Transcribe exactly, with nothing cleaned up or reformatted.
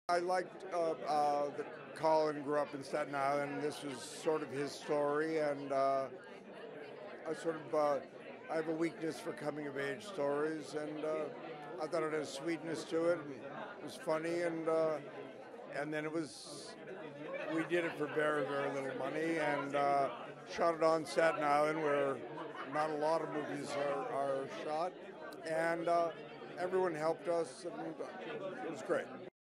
I liked uh, uh, that Colin grew up in Staten Island. This was sort of his story, and uh, I sort of uh, I have a weakness for coming of age stories, and uh, I thought it had a sweetness to it, and it was funny, and uh, and then it was we did it for very very little money, and uh, shot it on Staten Island, where not a lot of movies are, are shot, and uh, everyone helped us, and it was great.